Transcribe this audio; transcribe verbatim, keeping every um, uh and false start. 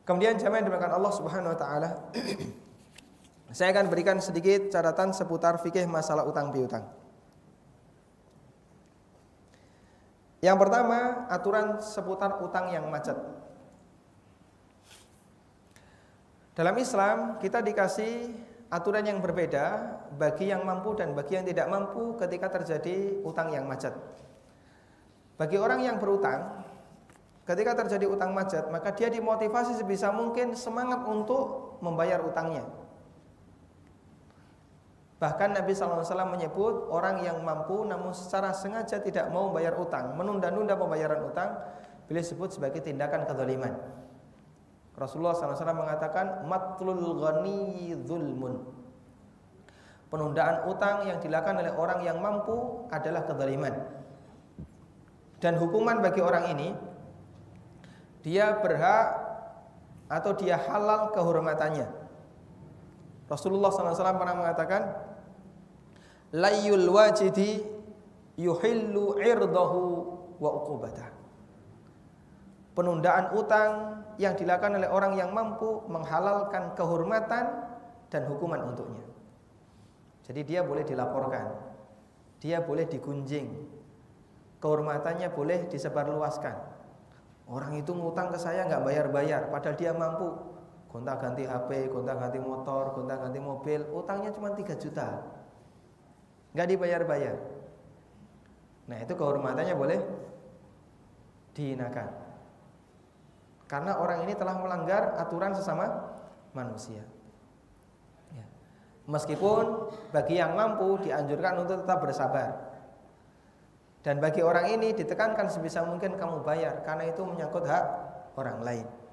Kemudian jamaah yang dimuliakan Allah Subhanahu wa taala, saya akan berikan sedikit catatan seputar fikih masalah utang piutang. Yang pertama, aturan seputar utang yang macet. Dalam Islam kita dikasih aturan yang berbeda bagi yang mampu dan bagi yang tidak mampu ketika terjadi utang yang macet. Bagi orang yang berutang, ketika terjadi utang macet, maka dia dimotivasi sebisa mungkin semangat untuk membayar utangnya. Bahkan Nabi shallallahu alaihi wasallam menyebut orang yang mampu namun secara sengaja tidak mau membayar utang, menunda-nunda pembayaran utang, beliau sebut sebagai tindakan kezaliman. Rasulullah shallallahu alaihi wasallam mengatakan, matlul ghani dzulmun. Penundaan utang yang dilakukan oleh orang yang mampu adalah kezaliman. Dan hukuman bagi orang ini, dia berhak atau dia halal kehormatannya. Rasulullah shallallahu alaihi wasallam pernah mengatakan, layyul wajidi yuhillu irdahu wa uqubatah. Penundaan utang yang dilakukan oleh orang yang mampu menghalalkan kehormatan dan hukuman untuknya. Jadi dia boleh dilaporkan, dia boleh digunjing, kehormatannya boleh disebarluaskan. Orang itu ngutang ke saya nggak bayar-bayar, padahal dia mampu. Gonta-ganti H P, gonta-ganti motor, gonta-ganti mobil, utangnya cuma tiga juta, nggak dibayar-bayar. Nah itu kehormatannya boleh dihinakan, karena orang ini telah melanggar aturan sesama manusia. Ya. Meskipun bagi yang mampu dianjurkan untuk tetap bersabar, dan bagi orang ini ditekankan sebisa mungkin kamu bayar, karena itu menyangkut hak orang lain.